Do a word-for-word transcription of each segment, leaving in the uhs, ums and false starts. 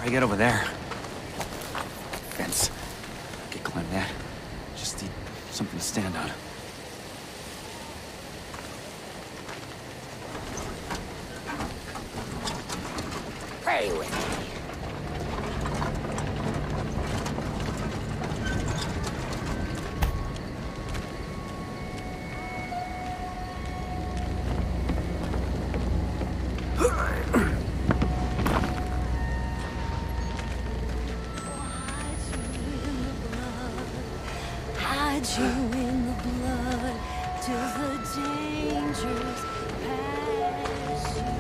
I get over there? Fence. I could climb that. Just need something to stand on. Pray with me. Hide you in the blood till the dangers pass you.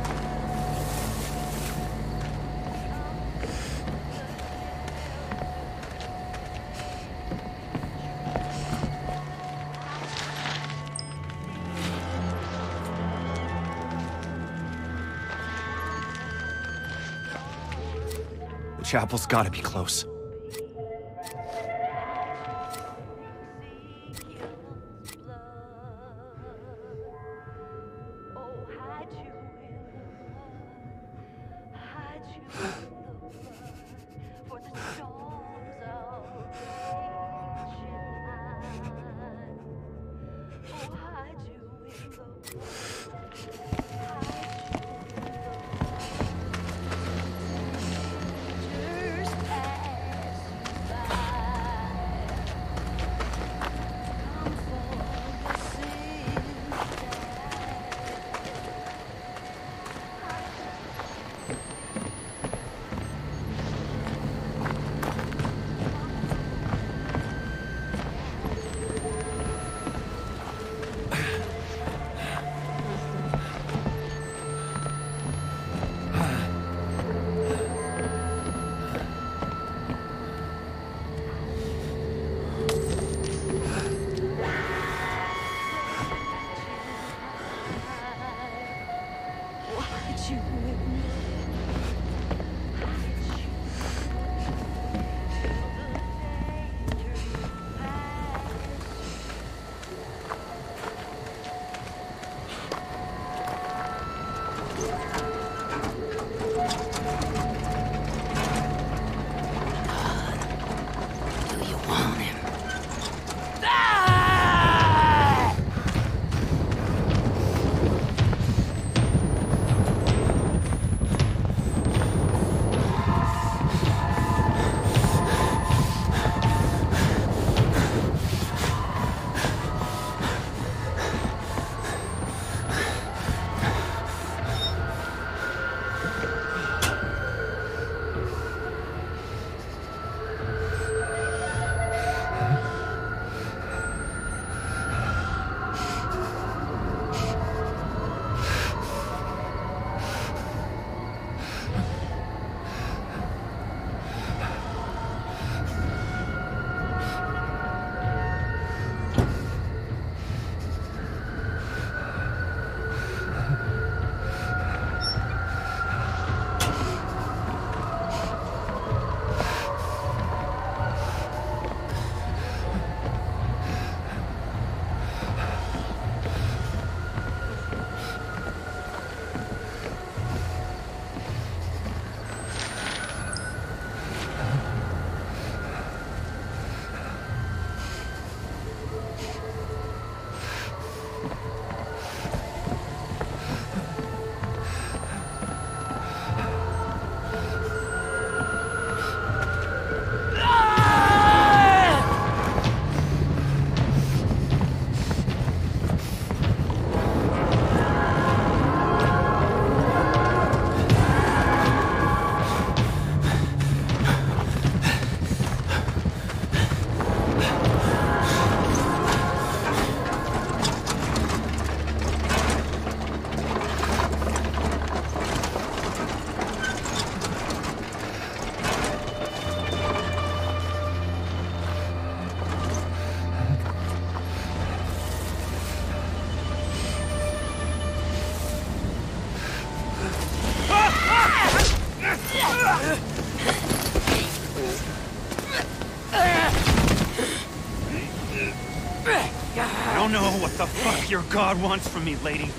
The chapel's gotta be close. I don't know what the fuck your god wants from me, lady.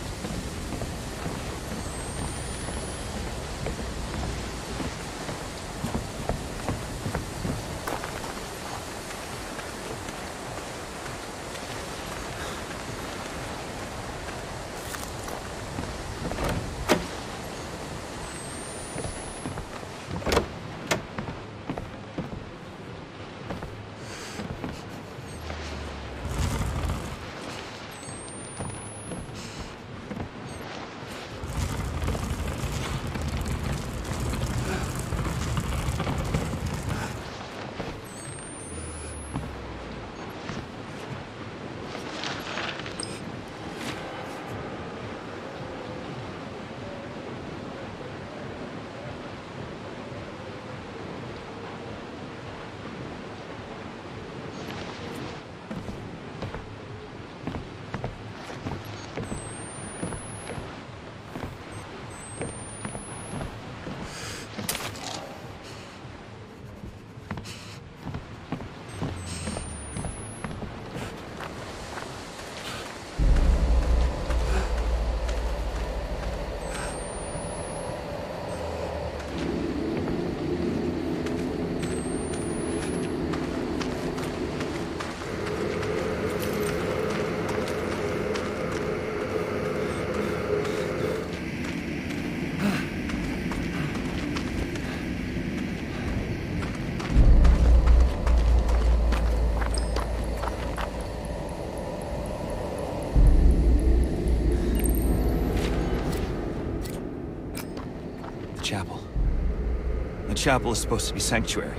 The chapel is supposed to be sanctuary.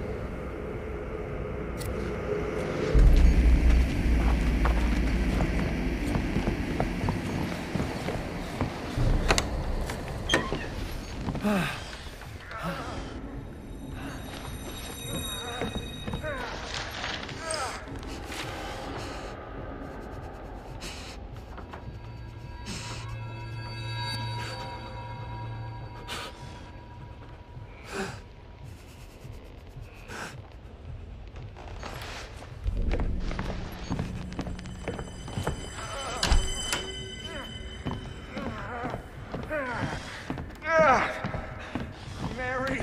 Mary!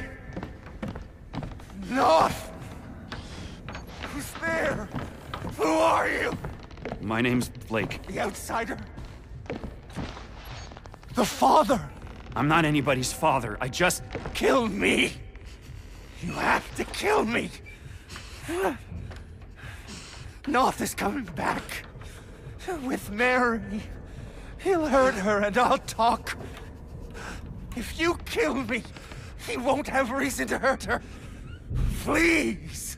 North! Who's there? Who are you? My name's Blake. The outsider? The father? I'm not anybody's father. I just... Kill me! You have to kill me! North is coming back. With Mary. He'll hurt her and I'll talk. If you kill me, he won't have reason to hurt her. Please!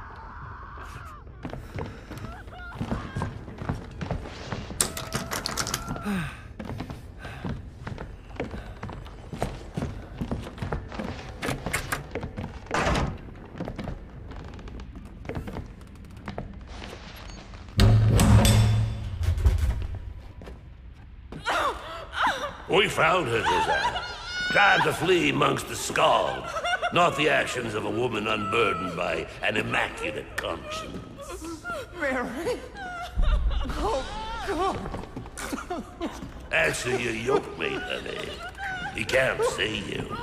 We found her, Desire. Trying to flee amongst the skulls. Not the actions of a woman unburdened by an immaculate conscience. Mary? Oh, God! Answer your yoke mate, honey. He can't see you.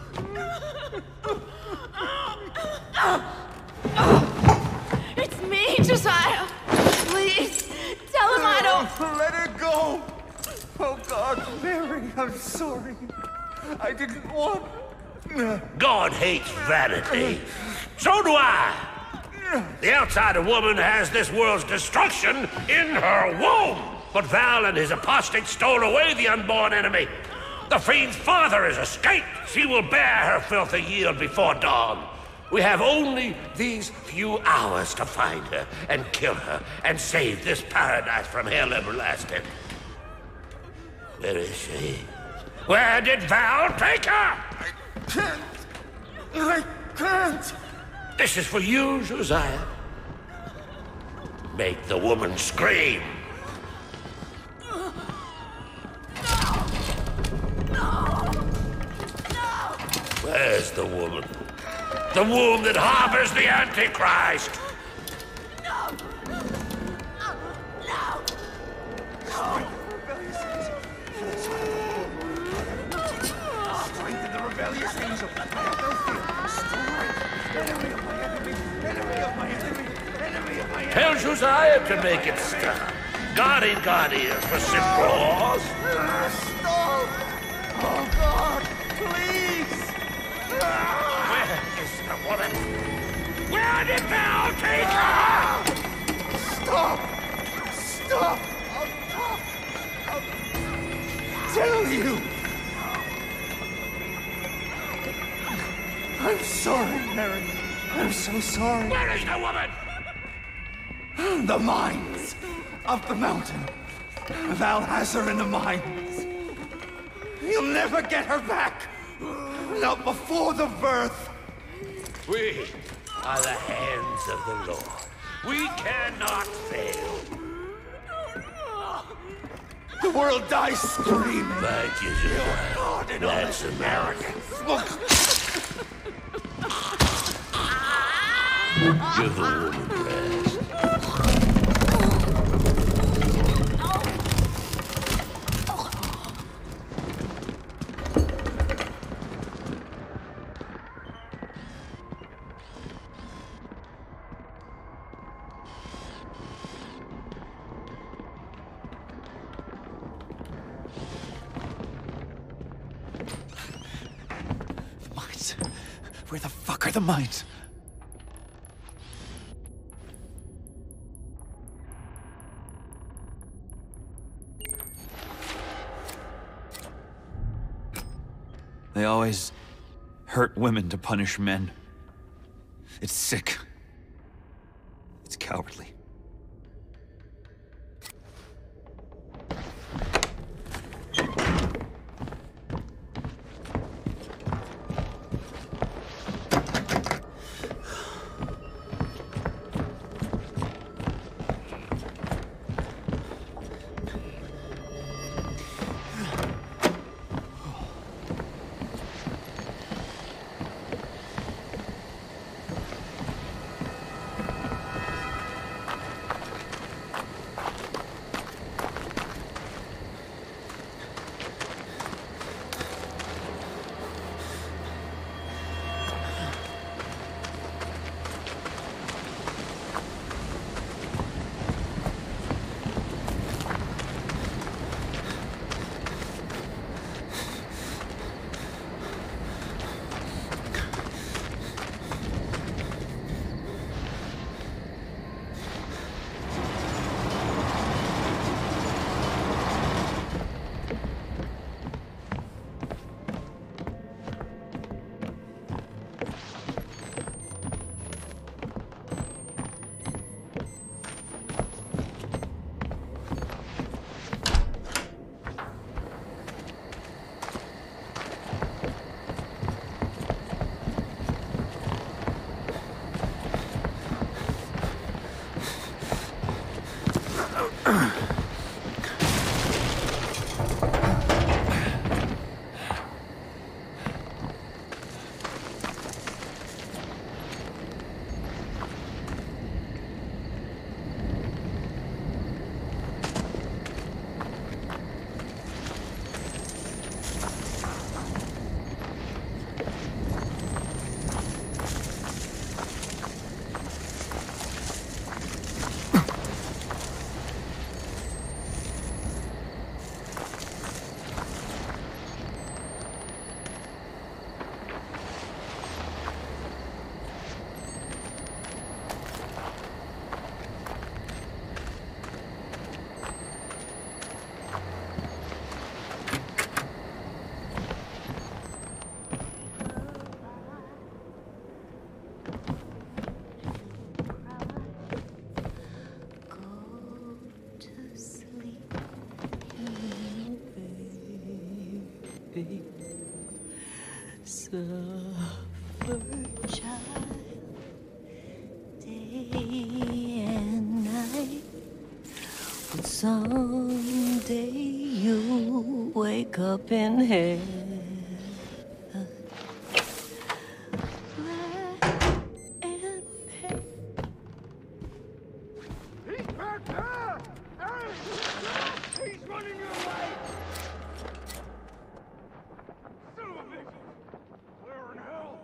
It's me, Josiah. Please, tell him I don't... Let her go! Oh, God, Mary, I'm sorry. I didn't want... God hates vanity. So do I. The outsider woman has this world's destruction in her womb. But Val and his apostates stole away the unborn enemy. The fiend's father has escaped. She will bear her filthy yield before dawn. We have only these few hours to find her and kill her and save this paradise from hell everlasting. Where is she? Where did Val take her? I can't. I can't. This is for you, Josiah. Make the woman scream. Where's the woman? The womb that harbors the Antichrist! Strengthen the rebellious angel. I have no fear. Strength. Enemy of my enemy. Enemy of my enemy. Enemy of my enemy. Tell Josiah to make it stop. God ain't got ears for simple. Stop! Oh, God, please! Where is the woman? Where did Val take her? Stop! Stop! I'll, I'll tell you! I'm sorry, Mary. I'm so sorry. Where is the woman? The mines of the mountain. Val has her in the mines. You'll never get her back. Not before the birth. We are the hands of the Lord. We cannot fail. The world dies screaming. Thank you, Josiah. God and That's all American. Look, Give the woman rest. Mines. Where the fuck are the mines? They always hurt women to punish men. It's sick. It's cowardly. Suffer, child, day and night. But someday you wake up in heaven. Black and pale. He's back there! Hey! He's running your way! Son of a bitch! We're in hell!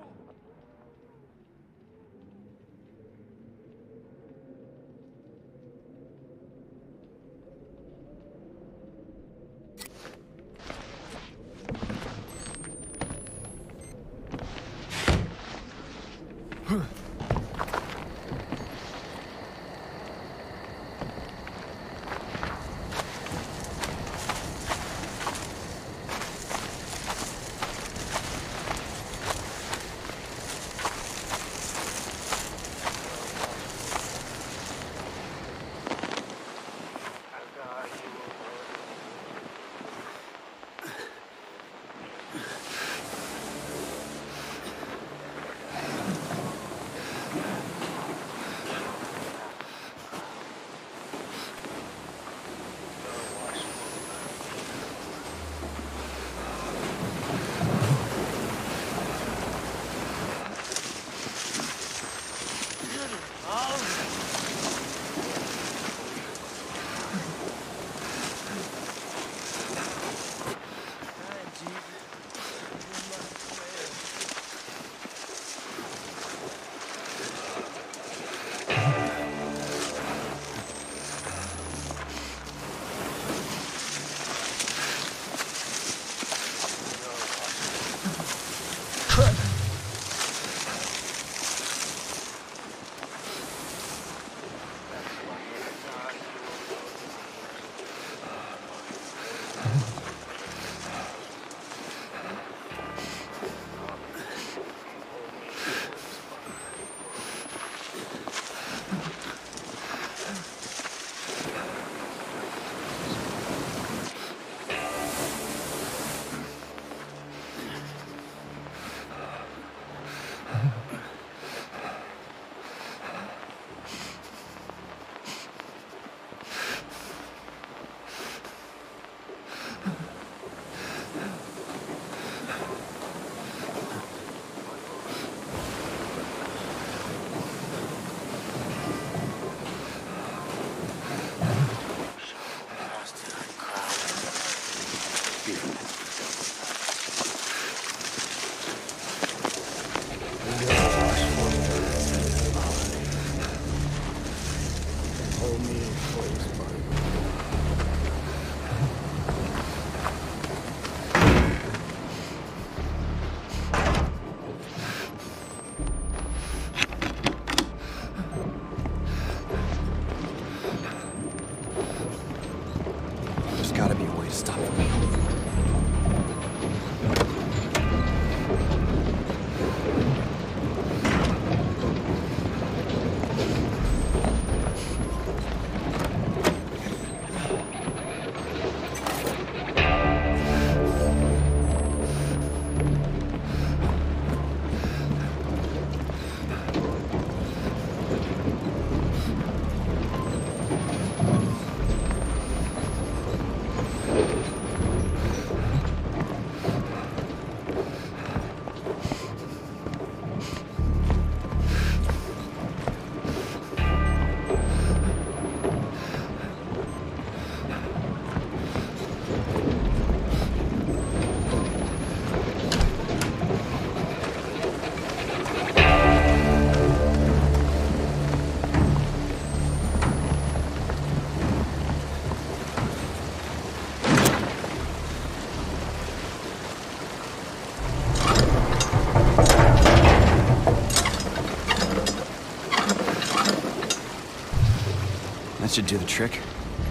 That should do the trick.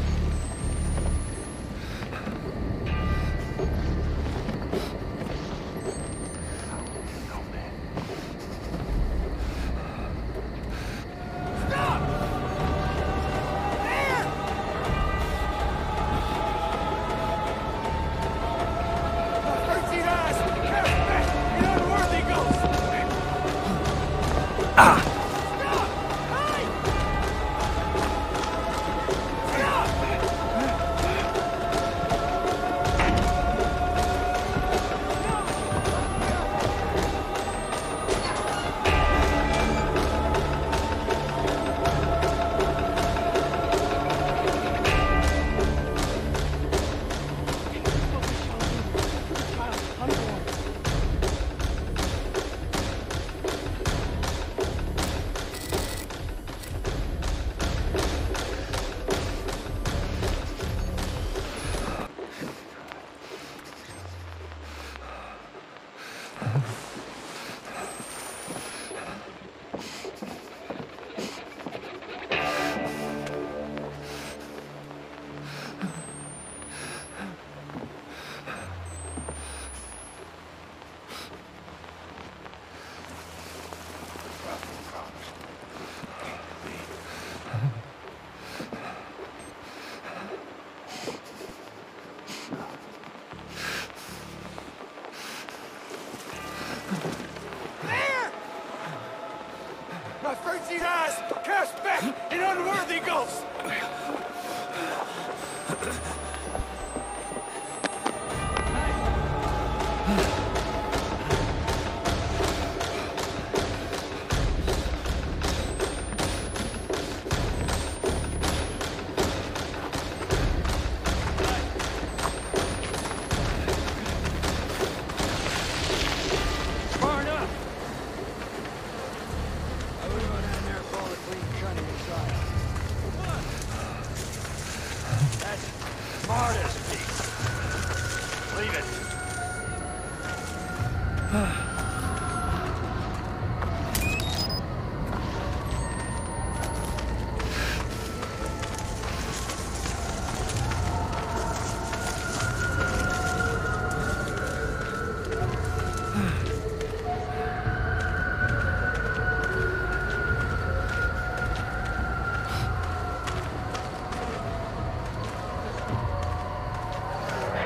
My frenzied eyes cast back an unworthy ghost!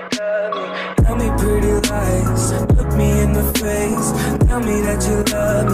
Tell me pretty lies, look me in the face. Tell me that you love